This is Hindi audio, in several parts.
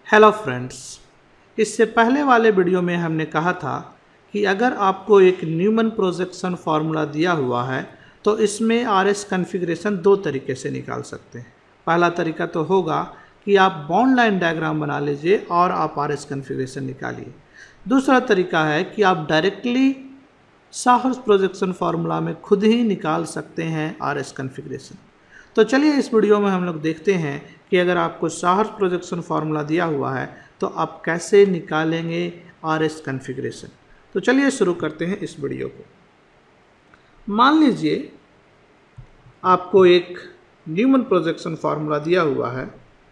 हेलो फ्रेंड्स, इससे पहले वाले वीडियो में हमने कहा था कि अगर आपको एक न्यूमन प्रोजेक्शन फार्मूला दिया हुआ है तो इसमें आरएस कॉन्फ़िगरेशन दो तरीके से निकाल सकते हैं। पहला तरीका तो होगा कि आप बॉन्ड लाइन डायग्राम बना लीजिए और आप आरएस कॉन्फ़िगरेशन निकालिए। दूसरा तरीका है कि आप डायरेक्टली साहर्स प्रोजेक्शन फार्मूला में खुद ही निकाल सकते हैं आरएस कॉन्फ़िगरेशन। तो चलिए इस वीडियो में हम लोग देखते हैं कि अगर आपको साहर्स प्रोजेक्शन फार्मूला दिया हुआ है तो आप कैसे निकालेंगे आरएस कॉन्फ़िगरेशन। तो चलिए शुरू करते हैं इस वीडियो को। मान लीजिए आपको एक न्यूमन प्रोजेक्शन फार्मूला दिया हुआ है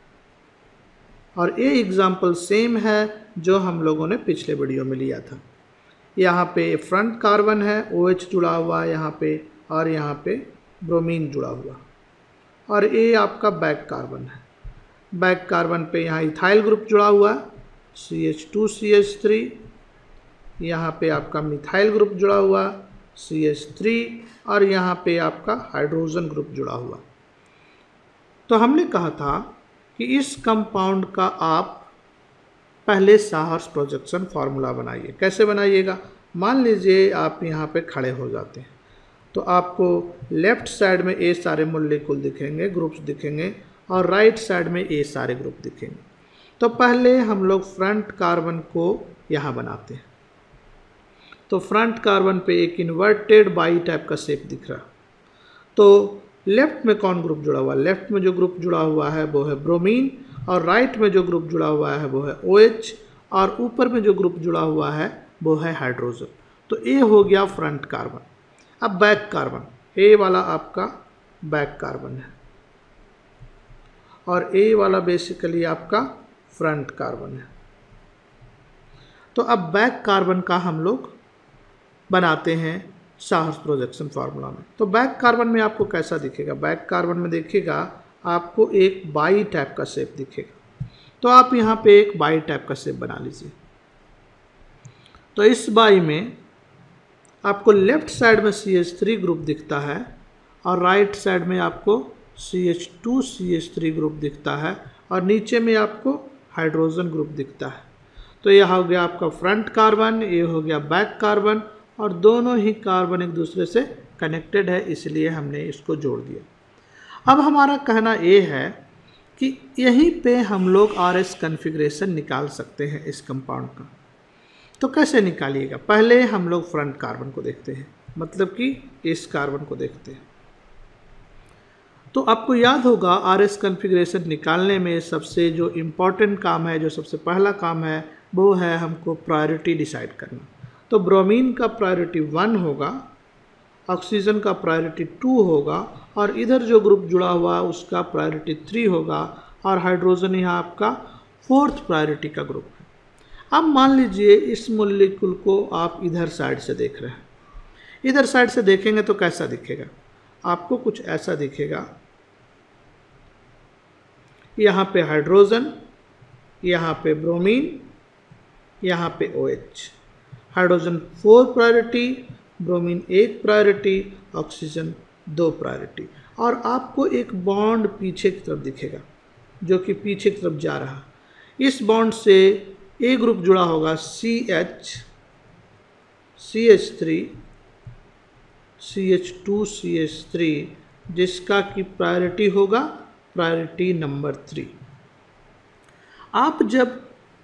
और ये एग्जाम्पल सेम है जो हम लोगों ने पिछले वीडियो में लिया था। यहाँ पे फ्रंट कार्बन है, OH जुड़ा हुआ है यहाँ पे, और यहाँ पे ब्रोमीन जुड़ा हुआ, और ये आपका बैक कार्बन है। बैक कार्बन पे यहाँ इथाइल ग्रुप जुड़ा हुआ है CH2CH3, यहाँ पे आपका मिथाइल ग्रुप जुड़ा हुआ CH3, और यहाँ पे आपका हाइड्रोजन ग्रुप जुड़ा हुआ। तो हमने कहा था कि इस कंपाउंड का आप पहले साहर्स प्रोजेक्शन फार्मूला बनाइए। कैसे बनाइएगा? मान लीजिए आप यहाँ पे खड़े हो जाते हैं तो आपको लेफ्ट साइड में ये सारे मॉलिक्यूल दिखेंगे, ग्रुप्स दिखेंगे, और राइट साइड में ये सारे ग्रुप दिखेंगे। तो पहले हम लोग फ्रंट कार्बन को यहाँ बनाते हैं। तो फ्रंट कार्बन पे एक इन्वर्टेड बाई टाइप का शेप दिख रहा। तो लेफ्ट में कौन ग्रुप जुड़ा हुआ है? लेफ्ट में जो ग्रुप जुड़ा हुआ है वो है ब्रोमीन, और राइट में जो ग्रुप जुड़ा हुआ है वो है OH, और ऊपर में जो ग्रुप जुड़ा हुआ है वो है हाइड्रोजन। तो ये हो गया फ्रंट कार्बन। अब बैक कार्बन, ए वाला आपका बैक कार्बन है और ए वाला बेसिकली आपका फ्रंट कार्बन है। तो अब बैक कार्बन का हम लोग बनाते हैं साहर्स प्रोजेक्शन फार्मूला में। तो बैक कार्बन में आपको कैसा दिखेगा? बैक कार्बन में देखिएगा आपको एक बाई टाइप का शेप दिखेगा। तो आप यहाँ पे एक बाई टाइप का शेप बना लीजिए। तो इस बाई में आपको लेफ्ट साइड में CH3 ग्रुप दिखता है और राइट साइड में आपको CH2CH3 ग्रुप दिखता है, और नीचे में आपको हाइड्रोजन ग्रुप दिखता है। तो यह हो गया आपका फ्रंट कार्बन, ये हो गया बैक कार्बन, और दोनों ही कार्बन एक दूसरे से कनेक्टेड है, इसलिए हमने इसको जोड़ दिया। अब हमारा कहना ये है कि यहीं पे हम लोग आरएस कॉन्फ़िगरेशन निकाल सकते हैं इस कंपाउंड का। तो कैसे निकालिएगा? पहले हम लोग फ्रंट कार्बन को देखते हैं, मतलब कि इस कार्बन को देखते हैं। तो आपको याद होगा आरएस कॉन्फ़िगरेशन निकालने में सबसे जो इम्पोर्टेंट काम है, जो सबसे पहला काम है, वो है हमको प्रायोरिटी डिसाइड करना। तो ब्रोमीन का प्रायोरिटी 1 होगा, ऑक्सीजन का प्रायोरिटी 2 होगा, और इधर जो ग्रुप जुड़ा हुआ उसका प्रायोरिटी 3 होगा, और हाइड्रोजन यहाँ आपका 4th प्रायोरिटी का ग्रुप है। अब मान लीजिए इस मॉलिक्यूल को आप इधर साइड से देख रहे हैं। इधर साइड से देखेंगे तो कैसा दिखेगा? आपको कुछ ऐसा दिखेगा। यहाँ पे हाइड्रोजन, यहाँ पे ब्रोमीन, यहाँ पे OH। Hydrogen 4 priority, bromine 1 priority, oxygen 2 priority, और आपको एक बॉन्ड पीछे की तरफ दिखेगा जो कि पीछे की तरफ जा रहा। इस बॉन्ड से ए ग्रुप जुड़ा होगा CH, CH3, CH2CH3, जिसका कि प्रायोरिटी होगा प्रायोरिटी नंबर 3। आप जब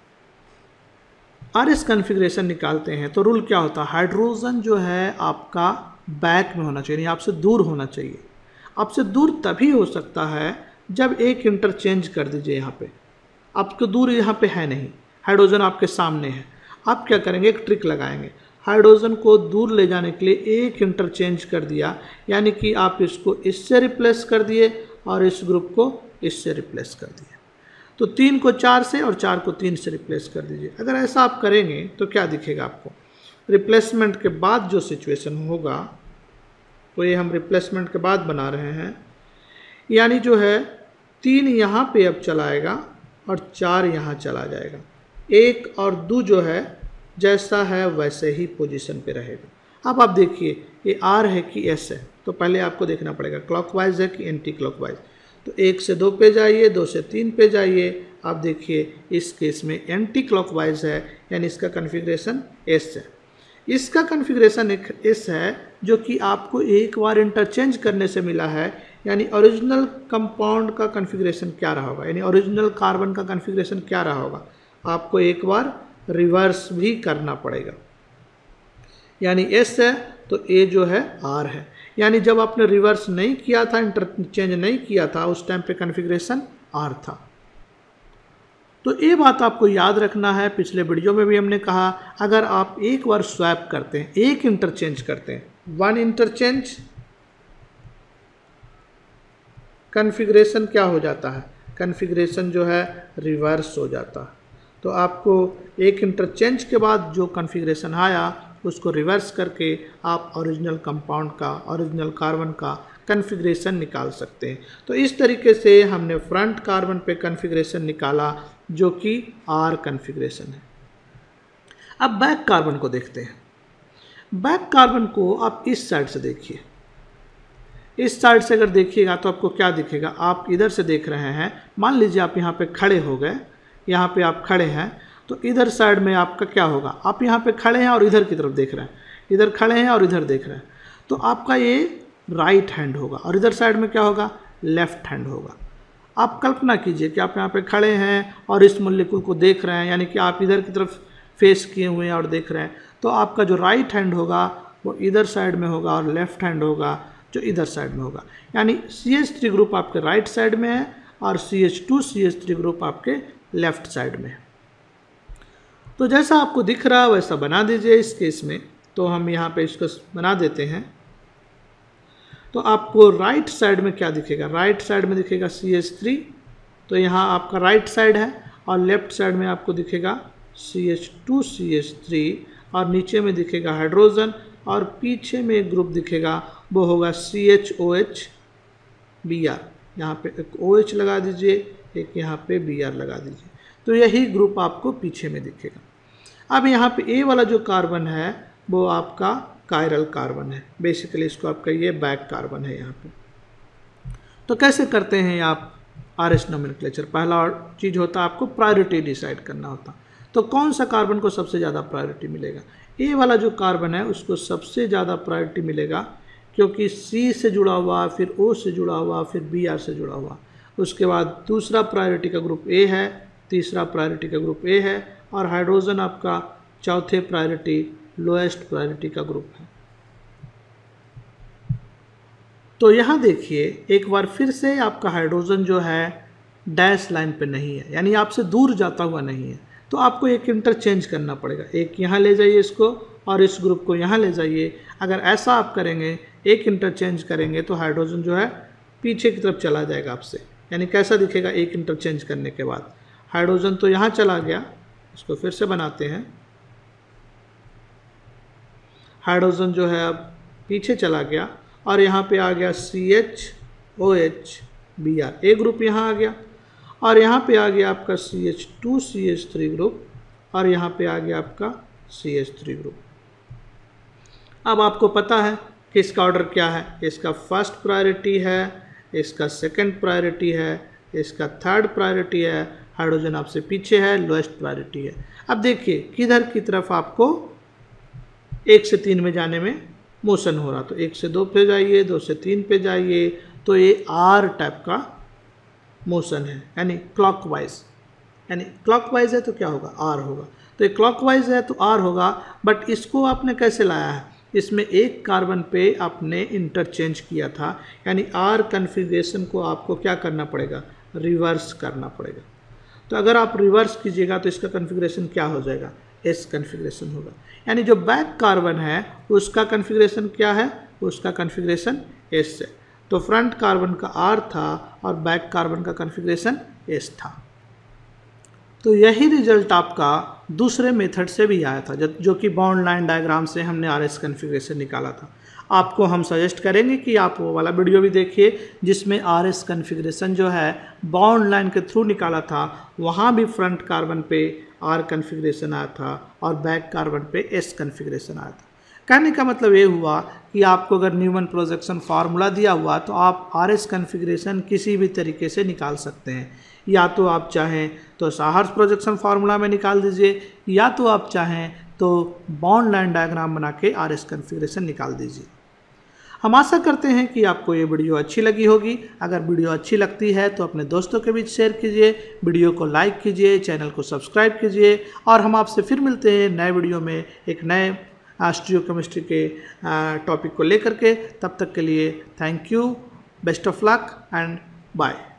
आरएस कॉन्फ़िगरेशन निकालते हैं तो रूल क्या होता है? हाइड्रोजन जो है आपका बैक में होना चाहिए, आपसे दूर होना चाहिए। आपसे दूर तभी हो सकता है जब एक इंटरचेंज कर दीजिए। यहाँ पे आपको दूर यहाँ पे है नहीं, हाइड्रोजन आपके सामने है। आप क्या करेंगे? एक ट्रिक लगाएंगे। हाइड्रोजन को दूर ले जाने के लिए एक इंटरचेंज कर दिया, यानी कि आप इसको इससे रिप्लेस कर दिए और इस ग्रुप को इससे रिप्लेस कर दिए। तो 3 को 4 से और 4 को 3 से रिप्लेस कर दीजिए। अगर ऐसा आप करेंगे तो क्या दिखेगा आपको? रिप्लेसमेंट के बाद जो सिचुएशन होगा, तो ये हम रिप्लेसमेंट के बाद बना रहे हैं, यानी जो है 3 यहाँ पे अब चलाएगा और 4 यहाँ चला जाएगा। 1 और 2 जो है जैसा है वैसे ही पोजीशन पे रहेगा। अब आप देखिए ये R है कि S है, तो पहले आपको देखना पड़ेगा क्लॉकवाइज है कि एंटी क्लॉकवाइज। तो 1 से 2 पे जाइए, 2 से 3 पे जाइए, आप देखिए इस केस में एंटी क्लॉकवाइज है, यानी इसका कॉन्फ़िगरेशन एस है। इसका कॉन्फ़िगरेशन एक एस है जो कि आपको एक बार इंटरचेंज करने से मिला है, यानी ओरिजिनल कंपाउंड का कॉन्फ़िगरेशन क्या रहा होगा, यानी ओरिजिनल कार्बन का कॉन्फ़िगरेशन क्या रहा होगा, आपको एक बार रिवर्स भी करना पड़ेगा। यानी एस है तो ए जो है आर है, यानी जब आपने रिवर्स नहीं किया था, इंटरचेंज नहीं किया था, उस टाइम पे कॉन्फ़िगरेशन आर था। तो ये बात आपको याद रखना है। पिछले वीडियो में भी हमने कहा, अगर आप एक बार स्वैप करते हैं, एक इंटरचेंज करते हैं, वन इंटरचेंज, कॉन्फ़िगरेशन क्या हो जाता है, कॉन्फ़िगरेशन जो है रिवर्स हो जाता है। तो आपको एक इंटरचेंज के बाद जो कॉन्फ़िगरेशन आया उसको रिवर्स करके आप ओरिजिनल कंपाउंड का, ओरिजिनल कार्बन का कॉन्फ़िगरेशन निकाल सकते हैं। तो इस तरीके से हमने फ्रंट कार्बन पे कॉन्फ़िगरेशन निकाला जो कि आर कॉन्फ़िगरेशन है। अब बैक कार्बन को देखते हैं। बैक कार्बन को आप इस साइड से देखिए, इस साइड से अगर देखिएगा तो आपको क्या दिखेगा, आप इधर से देख रहे हैं, मान लीजिए आप यहाँ पे खड़े हो गए, यहाँ पे आप खड़े हैं, तो इधर साइड में आपका क्या होगा, आप यहाँ पे खड़े हैं और इधर की तरफ देख रहे हैं, इधर खड़े हैं और इधर देख रहे हैं, तो आपका ये राइट हैंड होगा और इधर साइड में क्या होगा, लेफ्ट हैंड होगा। आप कल्पना कीजिए कि आप यहाँ पे खड़े हैं और इस मॉलिक्यूल को देख रहे हैं, यानी कि आप इधर की तरफ फेस किए हुए हैं और देख रहे हैं, तो आपका जो राइट हैंड होगा वो इधर साइड में होगा और लेफ्ट हैंड होगा जो इधर साइड में होगा। यानी CH3 ग्रुप आपके राइट साइड में है और CH2 CH3 ग्रुप आपके लेफ्ट साइड में है। तो जैसा आपको दिख रहा है वैसा बना दीजिए इस केस में। तो हम यहाँ पे इसको बना देते हैं। तो आपको राइट साइड में क्या दिखेगा, राइट साइड में दिखेगा CH3, तो यहाँ आपका राइट साइड है, और लेफ्ट साइड में आपको दिखेगा CH2 CH3 और नीचे में दिखेगा हाइड्रोजन, और पीछे में एक ग्रुप दिखेगा वो होगा CHOH Br। यहाँ पे एक OH लगा दीजिए, एक यहाँ पे Br लगा दीजिए, तो यही ग्रुप आपको पीछे में दिखेगा। अब यहाँ पे ए वाला जो कार्बन है वो आपका कायरल कार्बन है, बेसिकली इसको आपका ये बैक कार्बन है यहाँ पे। तो कैसे करते हैं आप RS नोमेनक्लेचर, पहला चीज़ होता है आपको प्रायोरिटी डिसाइड करना होता। तो कौन सा कार्बन को सबसे ज़्यादा प्रायोरिटी मिलेगा, ए वाला जो कार्बन है उसको सबसे ज़्यादा प्रायोरिटी मिलेगा, क्योंकि C से जुड़ा हुआ, फिर O से जुड़ा हुआ, फिर Br से जुड़ा हुआ। उसके बाद दूसरा प्रायोरिटी का ग्रुप A है, तीसरा प्रायोरिटी का ग्रुप A है, और हाइड्रोजन आपका चौथे प्रायोरिटी लोएस्ट प्रायोरिटी का ग्रुप है। तो यहाँ देखिए एक बार फिर से आपका हाइड्रोजन जो है डैश लाइन पे नहीं है, यानी आपसे दूर जाता हुआ नहीं है, तो आपको एक इंटरचेंज करना पड़ेगा, एक यहाँ ले जाइए इसको और इस ग्रुप को यहाँ ले जाइए। अगर ऐसा आप करेंगे, एक इंटरचेंज करेंगे, तो हाइड्रोजन जो है पीछे की तरफ चला जाएगा आपसे। यानी कैसा दिखेगा, एक इंटरचेंज करने के बाद हाइड्रोजन तो यहाँ चला गया, इसको फिर से बनाते हैं, हाइड्रोजन जो है अब पीछे चला गया और यहाँ पे आ गया CHOH Br, ए ग्रुप यहाँ आ गया, और यहाँ पे आ गया आपका CH2 CH3 ग्रुप, और यहाँ पे आ गया आपका CH3 ग्रुप। अब आपको पता है कि इसका ऑर्डर क्या है, इसका फर्स्ट प्रायोरिटी है, इसका सेकंड प्रायोरिटी है, इसका थर्ड प्रायोरिटी है, हाइड्रोजन आपसे पीछे है, लोएस्ट प्रायोरिटी है। अब देखिए किधर की तरफ आपको 1 से 3 में जाने में मोशन हो रहा, तो 1 से 2 पे जाइए, 2 से 3 पे जाइए, तो ये आर टाइप का मोशन है, यानी क्लॉकवाइज, यानी क्लॉकवाइज है तो क्या होगा, आर होगा। तो ये क्लॉकवाइज है तो आर होगा, बट इसको आपने कैसे लाया है, इसमें एक कार्बन पे आपने इंटरचेंज किया था, यानी आर कन्फिग्रेशन को आपको क्या करना पड़ेगा, रिवर्स करना पड़ेगा। तो अगर आप रिवर्स कीजिएगा तो इसका कन्फिग्रेशन क्या हो जाएगा, एस कन्फिग्रेशन होगा। यानी जो बैक कार्बन है उसका कन्फिग्रेशन क्या है, उसका कन्फिग्रेशन एस है। तो फ्रंट कार्बन का आर था और बैक कार्बन का कन्फिग्रेशन एस था। तो यही रिजल्ट आपका दूसरे मेथड से भी आया था, जो कि बॉन्ड लाइन डायग्राम से हमने RS कन्फिग्रेशन निकाला था। आपको हम सजेस्ट करेंगे कि आप वो वाला वीडियो भी देखिए जिसमें RS कन्फिग्रेशन जो है बॉन्ड लाइन के थ्रू निकाला था। वहाँ भी फ्रंट कार्बन पे R कन्फिग्रेशन आया था और बैक कार्बन पे S कन्फिग्रेशन आया था। कहने का मतलब ये हुआ कि आपको अगर न्यूमन प्रोजेक्शन फार्मूला दिया हुआ तो आप RS कॉन्फ़िगरेशन किसी भी तरीके से निकाल सकते हैं। या तो आप चाहें तो साहर्स प्रोजेक्शन फार्मूला में निकाल दीजिए, या तो आप चाहें तो बॉन्ड लाइन डायग्राम बना के RS कॉन्फ़िगरेशन निकाल दीजिए। हम आशा करते हैं कि आपको ये वीडियो अच्छी लगी होगी। अगर वीडियो अच्छी लगती है तो अपने दोस्तों के बीच शेयर कीजिए, वीडियो को लाइक कीजिए, चैनल को सब्सक्राइब कीजिए और हम आपसे फिर मिलते हैं नए वीडियो में एक नए स्टीरियोकेमिस्ट्री के टॉपिक को लेकर के। तब तक के लिए thank you, best of luck and bye.